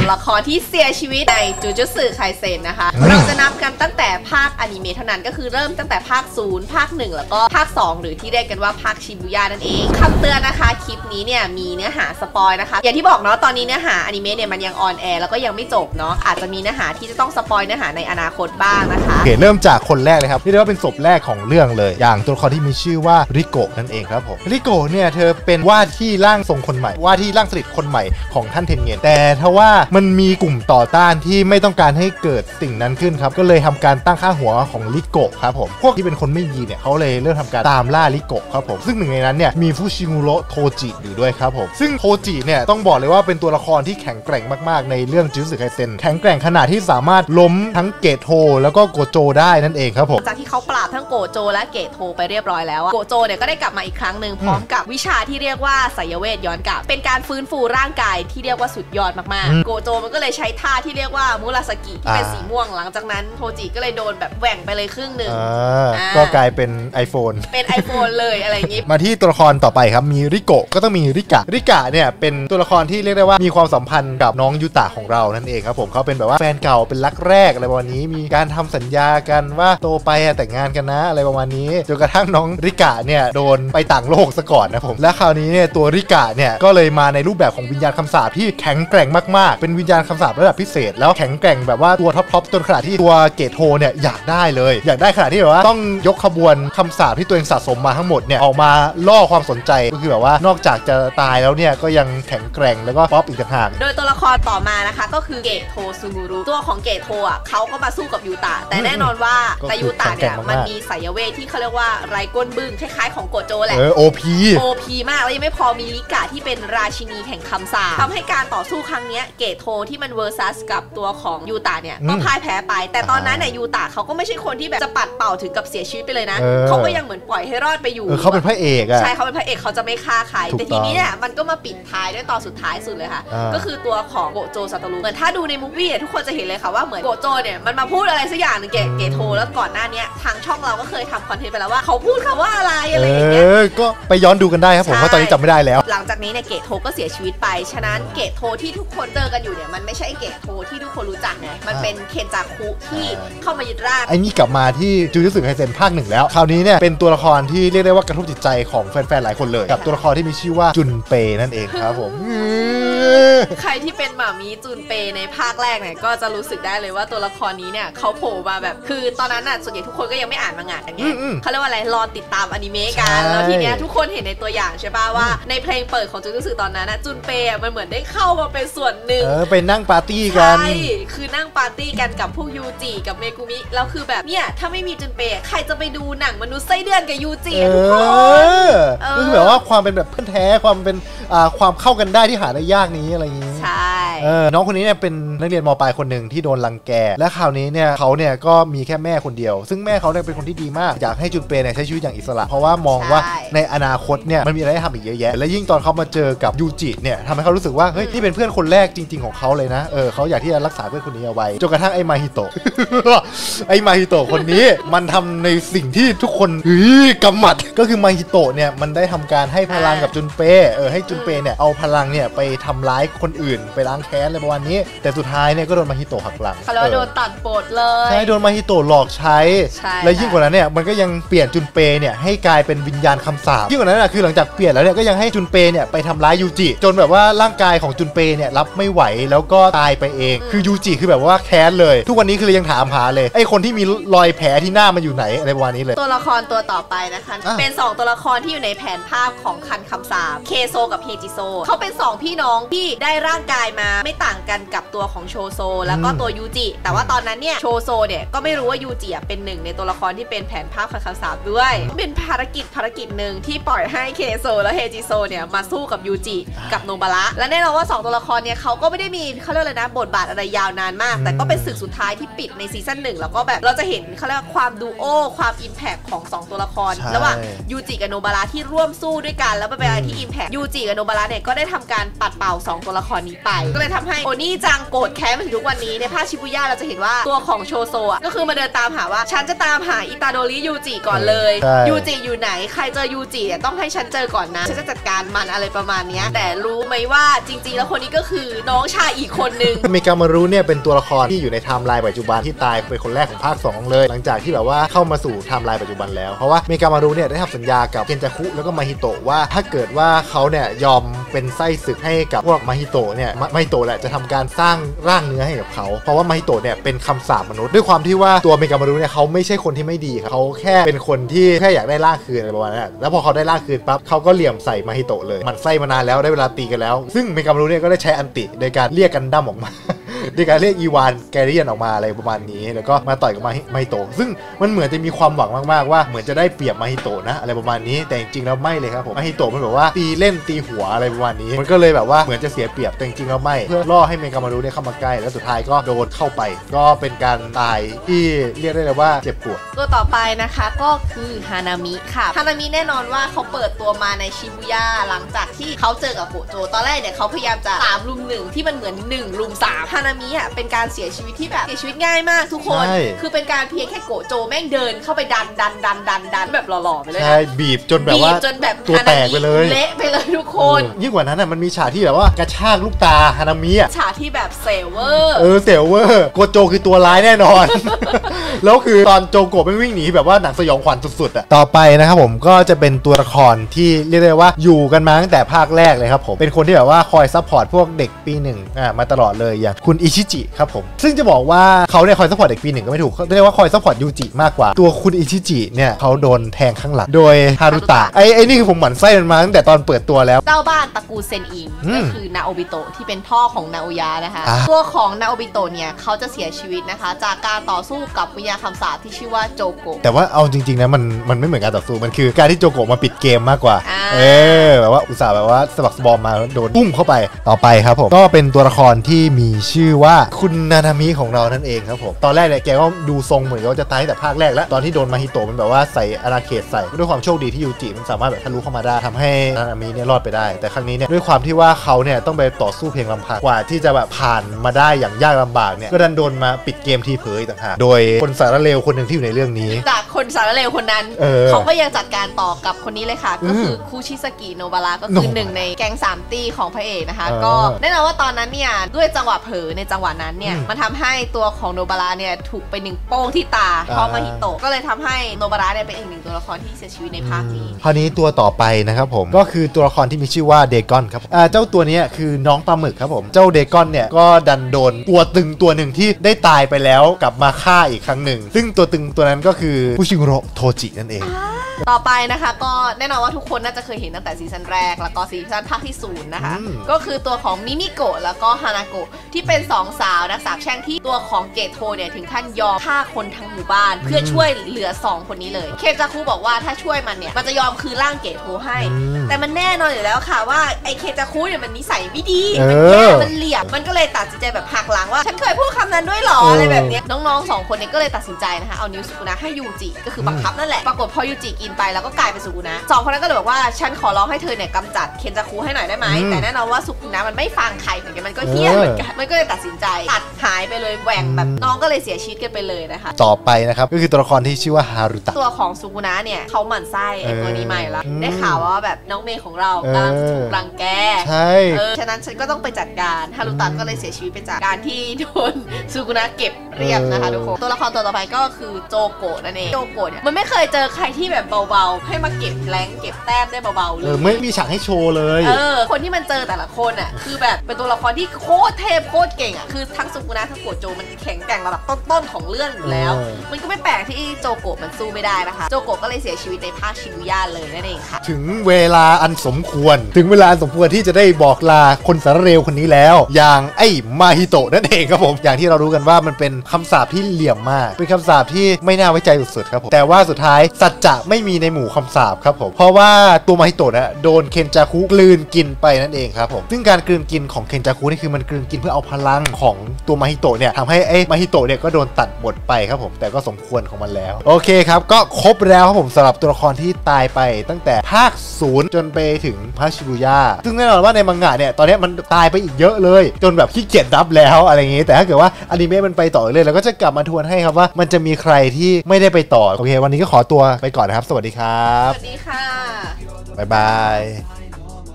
ละครที่เสียชีวิตในจูจูสึไคเซ็นนะคะเราจะนับกันตั้งแต่ภาคอนิเมะเท่านั้นก็คือเริ่มตั้งแต่ภาค0ภาค1แล้วก็ภาค2หรือที่เรียกกันว่าภาคชิบุย่านั่นเองคำเตือนนะคะคลิปนี้เนี่ยมีเนื้อหาสปอยนะคะอย่างที่บอกเนาะตอนนี้เนื้อหาอนิเมะเนี่ยมันยังออนแอร์แล้วก็ยังไม่จบเนาะอาจจะมีเนื้อหาที่จะต้องสปอยเนื้อหาในอนาคตบ้างนะคะเริ่มจากคนแรกเลยครับที่เรียกว่าเป็นศพแรกของเรื่องเลยอย่างตัวละครที่มีชื่อว่าริโกะนั่นเองครับผมริโกะเนี่ยเธอเป็นว่าที่ร่างทรงคนใหม่ว่าที่ร่างสลิดคนใหม่ของท่านเทนเงินแต่ทว่ามันมีกลุ่มต่อต้านที่ไม่ต้องการให้เกิดสิ่งนั้นขึ้นครับก็เลยทำการตั้งค่าหัวของริโกะครับผมพวกที่เป็นคนไม่ดีเนี่ยเขาเลยเริ่มทำการตามล่าริโกะครับผมซึ่งหนึ่งในนั้นเนี่ยมีฟูชิมุโระโทจิอยู่ด้วยครับผมซึ่งโทจิเนี่ยต้องบอกเลยว่าเป็นตัวละครที่แข็งแกร่งมากๆในเรื่องจูจูสึไคเซ็นแข็งแกร่งขนาดที่สามารถล้มทั้งเกตโทแล้วก็โกโจได้นั่นเองครับผมจากที่เขาปราบทั้งโกโจและเกตโทไปเรียบร้อยแล้วโกโจเนี่ยก็ได้กลับมาอีกครั้งหนึ่งพร้อมกับวิชาที่เรียกว่าไสยเวทย้อนกลับเป็นการฟื้นฟูร่างกายที่เรียกว่าสุดยอดมากๆโกโจมันก็เลยใช้ท่าที่เรียกว่ามุราสกิที่เป็นสีม่วงหลังจากนั้นโทจิก็เลยโดนแบบแหว่งไปเลยครึ่งหนึ่งก็กลายเป็น iPhone เลยอะไรอย่างงี้มาที่ตัวละครต่อไปครับมีริโกะก็ต้องมีริกะเนี่ยเป็นตัวละครที่เรียกได้ว่ามีความสัมพันธ์กับน้องยูตะของเรานั่นเองครับผมเขาเป็นแบบว่าแฟนเก่าเป็นรักแรกอะไรประมาณนี้มีการทำสัญญากันว่าโตไปแต่งงานกันนะอะไรประมาณนี้จนกระทั่งน้องริกะเนี่ยโดนไปต่างโลกซะก่อนนะผมและคราวนี้เนี่ยตัวริกะเนี่ยก็เลยมาในรูปแบบของวิญญาณคำสาปที่แข็งแกร่งมากๆเป็นวิญญาณคำสาประดับพิเศษแล้วแข็งแกร่งแบบว่าตัวท็อปจนขนาดที่ตัวเกตโทเนี่ยอยากได้ขนาดที่แบบว่าต้องยกขบวนคำสาปที่ตัวเองสะสมมาทั้งหมดเนี่ยออกมาล่อความสนใจก็คือแบบว่านอกจากจะตายแล้วเนี่ยก็ยังแข็งแกร่งแล้วก็ป๊อปอีกต่างหากโดยตัวละครต่อมานะคะก็คือเกตโทซูมูรุตัวของเกตโทอ่ะเขาก็มาสู้กับยูตะแต่แน่นอนว่าแต่ยูตะเนี่ยมันมีไสยเวทที่เขาเรียกว่าไรก้นบึ้งคล้ายๆของโกโจแหละ OP มากแล้วยังไม่พอมีริกะที่เป็นราชินีแห่งคำสาปทำให้การต่อสู้ครั้งนี้เกตโทที่มันเวอร์ซัสกับตัวของยูตะเนี่ยก็พ่ายแพ้ไปแต่ตอนนั้นเนี่ยยูตะเขาก็ไม่ใช่คนที่แบบจะปัดเป่าถึงกับเสียชีวิตไปเลยนะเขาก็ยังเหมือนปล่อยให้รอดไปอยู่เขาเป็นพระเอกอะใช่เขาเป็นพระเอกเขาจะไม่ฆ่าใครแต่ทีนี้เนี่ยมันก็มาปิดท้ายด้วยตอนสุดท้ายสุดเลยค่ะก็คือตัวของโกโจซาโตรุเหมือนถ้าดูในมูฟวี่ทุกคนจะเห็นเลยค่ะว่าเหมือนโกโจเนี่ยมันมาพูดอะไรสักอย่างนึงเกตโทแล้วก่อนหน้านี้ทางช่องเราก็เคยทำคอนเทนต์ไปแล้วว่าเขาพูดคำว่าอะไรอย่างเงี้ยก็ไปย้อนดูกันได้ครับผมเพราะตอนนี้จำไม่ได้แล้วหลังจากนี้เนี่ยเกตโทก็เสียชีวิตไปฉะนั้นเกตโทที่ทุกคนเจอกันอยู่เนี่ยมันไม่ใช่เกตโทที่ทุกคนรู้จักไงมันเป็นเคนจาคุที่เข้ามายึดร่างไอ้นี่กลับมาที่จูจูสึไคเซ็นภาค 1แล้วคราวนี้เนี่ยเป็นตัวละครที่เรียกได้ว่ากระทบจิตใจของแฟนๆหลายคนเลยกับตัวละครที่มีชื่อว่าจุนเปนั่นเองครับผมใครที่เป็นหม่ามีจุนเปในภาคแรกเนี่ยก็จะรู้สึกได้เลยว่าตัวละครนี้เนี่ยเขาโผล่มาแบบคือตอนนั้นน่ะส่วนใหญ่ทุกคนก็ยังไม่อ่านมังงะกันไงเขาเรียกว่าอะไรรอติดตามอนิเมะกันแล้วทีเนี้ยทุกคนเห็นในตัวอย่างใช่ป่ะว่าในเพลงเปิดของจูจูสึตอนนั้นนะจุนเปมันเหมือนได้เข้ามาเป็นส่วนหนึ่งไปนั่งปาร์ตี้กันใช่คือนั่งปาร์ตี้กันกับพวกยูจิกับเมกุมิแล้วคือแบบเนี่ยถ้าไม่มีจุนเปใครจะไปดูหนังมนุษย์ไส้เดือนกับยูจิทุกคนคือแบบว่าความเป็นแบบเพื่อนแท้ความเป็นความเข้ากันได้ที่หาได้ยากนี้อะไรอย่างนี้ใช่น้องคนนี้เนี่ยเป็นนักเรียนม.ปลายคนหนึ่งที่โดนรังแกและคราวนี้เนี่ยเขาเนี่ยก็มีแค่แม่คนเดียวซึ่งแม่เขาเนี่ยเป็นคนที่ดีมากอยากให้จุนเปเนี่ยใช้ชีวิตอย่างอิสระเพราะว่ามองว่าในอนาคตเนี่ยมันมีอะไรให้ทำอีกเยอะแยะและยิ่งตอนเขามาเจอกับยูจิเนี่ยทำให้เขารู้สึกว่าเฮ้ยนี่เป็นเพื่อนคนแรกจริงๆของเขาเลยนะเขาอยากที่จะรักษาเพื่อนคนนี้เอาไว้จนกระทั่งไอ้มาฮิโตะ ไอ้มาฮิโตะคนนี้มันทำในสิ่งที่ทุกคนกำหมัดก็คือมาฮิโตะเนี่ยมันได้ทำการให้พลังกับจุนเปให้จุนเปเนี่ยเอาพลังเนี่ยไปทำร้ายคนอื่นไปล้างแค้นอะไรประมาณนี้แต่สุดท้ายเนี่ยก็โดนมาฮิโตะหักหลังเขาเลยโดนตัดบทเลยใช่โดนมาฮิโตะหลอกใช้และยิ่งกว่านั้นเนี่ยมันก็ยังเปลี่ยนจุนเปเนี่ยให้กลายเป็นวิญญาณคำสาปยิ่งกว่านั้นคือหลังจากเปลี่ยนแล้วเนี่ยก็ยังให้จุนเปเนี่ยไปทำร้ายยูจิจนแบบว่าร่างกายของจุนเปเนี่ยรับไม่ไหวแล้วก็ตายไปเองคือยูจิคือแบบว่าแค้นเลยทุกวันนี้คือยังถามหาเลยไอ้คนที่มีรอยแผลที่หน้ามันอยู่ไหนอะไรประมาณนี้เลยตัวละครตัวต่อไปนะคะเป็น2ตัวละครที่อยู่ในแผนภาพของคันคำสาปเคโซกับเฮจิโซเขาเป็น2พี่น้องที่ได้ร่างกายมาไม่ต่างกันกับตัวของโชโซแล้วก็ตัวยูจิแต่ว่าตอนนั้นเนี่ยโชโซเนี่ยก็ไม่รู้ว่ายูจิเป็นหนึ่งในตัวละครที่เป็นแผนภาพคันคำสาปด้วยเป็นภารกิจหนึ่งที่ปล่อยให้เคโซและเฮจิโซเนี่ยมาสู้กับยูจิกับโนบาระและแน่นอนว่า2ตัวละครเนี่ยเขาก็ไม่ได้มีเขาเรียกอะไรนะบทบาทอะไรยาวนานมากแต่ก็เป็นศึกสุดท้ายที่ปิดในซีซั่น1แล้วก็แบบเราจะเห็นเขาเรียกความดูโอความอิมแพคของ2ตัวละครระหว่างยูจิกับโนบาระที่ร่วมสู้ด้วยกันแล้วเป็นอะไรที่อิมแพคยูจิกับโนบาระเนี่ยก็ได้ทำการปัดเป่า2ตัวละครนี้ไปก็เลยเลยทำให้โอนี่จังโกรธแค้นมาถึงทุกวันนี้ในภาคชิบุย่าเราจะเห็นว่าตัวของโชโซอ่ะก็คือมาเดินตามหาว่าฉันจะตามหาอิตาโดริยูจิก่อนเลยยูจิอยู่ไหนใครเจอยูจิเนี่ยต้องให้ฉันเจอก่อนนะฉันจะจัดการมันอะไรประมาณนี้แต่รู้ไหมว่าจริงๆแล้วคนนี้ก็คือน้องชายอีกคนนึงเมกามารุเนี่ยเป็นตัวละครที่อยู่ในไทม์ไลน์ปัจจุบันที่ตายเป็นคนแรกของภาค2เลยหลังจากที่แบบว่าเข้ามาสู่ไทม์ไลน์ปัจจุบันแล้วเพราะว่าเมกามารุเนี่ยได้ทำสัญญากับเคนจาคุแล้วก็มาฮิโตะว่าถ้าเกิดว่าเขาเนี่ยยอมเป็นไส้ศึกให้กับพวกมาฮิโตะเนี่ยมาฮิโตะแหละจะทำการสร้างร่างเนื้อให้กับเขาเพราะว่ามาฮิโตะเนี่ยเป็นคำสาปมนุษย์ด้วยความที่ว่าตัวเมกามารุเนี่ยเขาไม่ใช่คนที่ไม่ดีครับเขาแค่เป็นคนที่แค่อยากได้ร่างคืนอะไรประมาณนั้นแล้วพอเขาได้ร่างคืนปั๊บเขาก็เหลี่ยมใส่มาฮิโตะเลยมันไส้มานานแล้วได้เวลาตีกันแล้วซึ่งเมกามารุเนี่ยก็ได้ใช้อันติในการเรียกกันดั้มออกมาในการเรียกอีวานแกเรียนออกมาอะไรประมาณนี้แล้วก็มาต่อยกับมาฮิโตะซึ่งมันเหมือนจะมีความหวังมากๆว่าเหมือนจะได้เปรียบมาฮิโตะนะอะไรประมาณนี้แต่จริงๆแล้วไม่เลยครับผมมาฮิโตะมันแบบว่าตีเล่นตีหัวอะไรประมาณนี้มันก็เลยแบบว่าเหมือนจะเสียเปรียบแต่จริงๆแล้วไม่เพื่อล่อให้เมกามารุเนี่ยเข้ามาใกล้แล้วสุดท้ายก็โดนเข้าไปก็เป็นการตายที่เรียกได้เลยว่าเจ็บปวดตัวต่อไปนะคะก็คือฮานามิค่ะฮานามิแน่นอนว่าเขาเปิดตัวมาในชิบุย่าหลังจากที่เขาเจอกับโกโจตอนแรกเนี่ยเขาพยายามจะ3 รุม 1ที่มันเหมือน1 รุม 3ฮานามิอ่ะเป็นการเสียชีวิตที่แบบเสียชีวิตง่ายมากทุกคนคือเป็นการเพียงแค่โกโจแม่งเดินเข้าไปดันแบบหล่อๆไปเลยใช่บีบจนแบบว่าตัวแตกไปเลยเละไปเลยทุกคนยิ่งกว่านั้นอ่ะมันมีฉากที่แบบว่ากระชากลูกตาฮานามิอ่ะฉากที่แบบเซเวอร์เซเวอร์โกโจคือตัวร้ายแน่นอน แล้วคือตอนโจโกะไม่วิ่งหนีแบบว่าหนังสยองขวัญสุดๆอ่ะต่อไปนะครับผมก็จะเป็นตัวละครที่เรียกได้ว่าอยู่กันมาตั้งแต่ภาคแรกเลยครับผมเป็นคนที่แบบว่าคอยซัพพอร์ตพวกเด็กปี1มาตลอดเลยอย่างคุณอิชิจิครับผมซึ่งจะบอกว่าเขาเนี่ยคอยซัพพอร์ตเด็กปี1ก็ไม่ถูกเขาเรียกว่าคอยซัพพอร์ตยูจิมากกว่าตัวคุณอิชิจิเนี่ยเขาโดนแทงข้างหลังโดยฮารุตะไอ้นี่คือผมหมั่นไส้มันมาตั้งแต่ตอนเปิดตัวแล้วเจ้าบ้านตระกูลเซนอิงก็คือนาโอบิโตะที่เป็นพ่อของนาโอยะนะคะตัวของนาโอบิโตะเนี่ยเขาจะเสียชีวิตนะคะจากการต่อสู้กับวิญญาณคำสาปที่ชื่อว่าโจโกะแต่ว่าเอาจริงๆนะมันไม่เหมือนการต่อสู้มันคือการที่โจโกะมาปิดเกมมากกว่าแบบว่าอุตส่าห์แบบว่าสะบักสะบอมมาโดนปุ้มเข้าไปต่อไปครับผมก็เป็นตัวละครที่มีชื่อว่าคุณนานามิของเรานั่นเองครับผมตอนแรกเนี่ยแกก็ดูทรงเหมือนว่าจะตายแต่ภาคแรกแล้วตอนที่โดนมาฮิโตะมันแบบว่าใส่อาราเขตใส่ด้วยความโชคดีที่ยูจิมันสามารถแบบทะลุเข้ามาได้ทำให้นานามิเนี่ยรอดไปได้แต่ครั้งนี้เนี่ยด้วยความที่ว่าเขาเนี่ยต้องไปต่อสู้เพียงลำพังกว่าที่จะแบบผ่านมาได้อย่างยากลำบากเนี่ยก็ดันโดนมาปิดเกมทีเผยต่างหากโดยคนสารเลวคนหนึ่งที่อยู่ในเรื่องนี้จากคนสารเลวคนนั้นเขาก็ยังจัดการต่อกับคนนี้เลยค่ะก็คือคูชิสกิโนบาระก็คือหนึ่งในแก๊ง3 ตีของพระเอกนะคะก็แน่นอนว่าตอนนั้นเนี่ยด้วยจังหวะเผลอในจังหวะนั้นเนี่ยมันทำให้ตัวของโนบาระเนี่ยถูกไป1 โป้งที่ตาเพราะมาฮิโตะก็เลยทำให้โนบาระเนี่ยเป็นอีก1 ตัวละครที่เสียชีวิตในภาคนี้คราวนี้ตัวต่อไปนะครับผมก็คือตัวละครที่มีชื่อว่าเดกอนครับเจ้าตัวนี้คือน้องปลาหมึกครับผมเจ้าเดกอนเนี่ยก็ดันโดนตัวตึงตัวหนึ่งที่ได้ตายไปแล้วกลับมาฆ่าอีกครั้งหนึ่งซึ่งตัวตึงตัวนั้นก็คือฟูชิโร่โทจินั่นเองต่อไปนะคะก็แน่นอนว่าทุกคนน่าจะเคยเห็นตั้งแต่ซีซั่นแรกแล้วก็ซีซั่นภาคที่0นะคะก็คือตัวของมิมิโกะแล้วก็ฮานาโกะที่เป็น2 สาวนักสาบแช่งที่ตัวของเกโทเนี่ยถึงขั้นยอมฆ่าคนทั้งหมู่บ้านเพื่อช่วยเหลือ2 คนนี้เลยเคจาคุบอกว่าถ้าช่วยมันเนี่ยมันจะยอมคืนร่างเกโทให้แต่มันแน่นอนอยู่แล้วค่ะว่าไอเคจาคุเนี่ยมันนิสัยไม่ดีมันแย่มันเหลี่ยมมันก็เลยตัดสินใจแบบหักหลังว่าฉันเคยพูดคำนั้นด้วยหรออะไรแบบนี้น้องๆ2 คนนี้ก็เลยตัดสินใจนะคะเอานิ้วสุกุนะให้ยูจิก็คือบังคับนั่นแหละปรากฏพอยูจิกินไปแล้วก็กลายเป็นสุกุนะ2 คนนั้นก็เลยบอกว่าฉันขอร้องให้เธอเนี่ยกำจัดเคนจาคุให้หน่อยได้ไหมแต่แน่นอนว่าสุกุนะมันไม่ฟังใครเหมือนกันมันก็เฮี้ยเหมือนกันมันก็เลยตัดสินใจตัดหายไปเลยแหว่งแบบน้องก็เลยเสียชีวิตกันไปเลยนะคะต่อไปนะครับก็คือตัวละครที่ชื่อว่าฮารุตะตัวของสุกุนะเนี่ยเขาหมั่นไส้ไอ้ตัวนี้ใหม่ละได้ข่าวว่าแบบน้องเมย์ของเรากำลังถูกรังแกใช่ฉะนั้นฉันก็ต้องไปจัดการฮารุตะก็เลยเสียชีวิตไปจากการที่โดนสุกุนะเก็บเรียบนะคะทุกคนตัวละครตัวต่อไปก็คือโจโกะนั่นเองโจโกะเนี่ยมันไม่เคยเจอใครที่แบบเบาๆให้มาเก็บแรงเก็บแต้มได้เบาๆเลยไม่มีฉากให้โชว์เลยคนที่มันเจอแต่ละคนอ่ะคือแบบเป็นตัวละครที่โคตรเทพโคตรเก่งอ่ะคือทั้งสุกุนะทั้งโกโจมันแข็งแกร่งระดับต้นๆของเรื่องอยู่แล้วมันก็ไม่แปลกที่โจโกะมันสู้ไม่ได้นะคะโจโกะก็เลยเสียชีวิตในภาคชิบุย่าเลยนั่นเองค่ะถึงเวลาอันสมควรที่จะได้บอกลาคนสารเลวคนนี้แล้วอย่างไอ้มาฮิโตะนั่นเองครับผมอย่างที่เรารู้กันว่ามันเป็นคำสาปที่เหลี่ยมมากเป็นคำสาปที่ไม่น่าไว้ใจสุดๆครับผมแต่ว่าสุดท้ายสัจจะไม่มีในหมู่คำสาปครับผมเพราะว่าตัวมาฮิโตะนะโดนเคนจาคุกลืนกินไปนั่นเองครับผมซึ่งการกลืนกินของเคนจาคุนี่คือมันกลืนกินเพื่อเอาพลังของตัวมาฮิโตะเนี่ยทำให้ไอ้มาฮิโตะเนี่ยก็โดนตัดบทไปครับผมแต่ก็สมควรของมันแล้วโอเคครับก็ครบแล้วครับผมสำหรับตัวละครที่ตายไปตั้งแต่ภาค0จนไปถึงภาคชิบุย่าซึ่งแน่นอนว่าในมังงะเนี่ยตอนนี้มันตายไปอีกเยอะเลยจนแบบขี้เกียจนับแล้วอะไรอย่างงี้แต่ถ้าเกิดว่าอนิเมะมันไปต่อเลยแล้วก็จะกลับมาทวนให้ครับว่ามันจะมีใครที่ไม่ได้ไปต่อโอเควันนี้ก็ขอตัวไปก่อนนะครับสวัสดีครับสวัสดีค่ะบ๊ายบาย